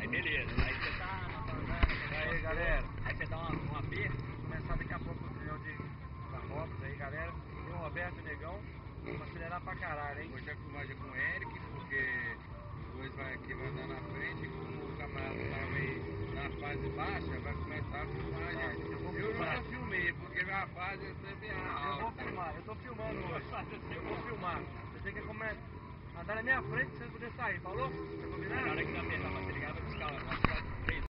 beleza. Aí você tá andando, Aí, galera. aí você dá um aperto. Começar daqui a pouco o trilhão da moto aí, galera. Tem o Roberto e o Negão. Vamos acelerar pra caralho, hein? Hoje é filmagem com o Eric, porque os dois vai aqui, vai andar na frente, como o camarada vai na fase baixa, vai começar a filmagem. Eu nunca filmei, porque minha fase é sempre alta. Eu vou filmar, eu tô filmando hoje. Eu vou filmar. Você tem que andar na minha frente pra você poder sair, falou? Tá combinado? Na hora que você apertar pra se ligar, vai buscar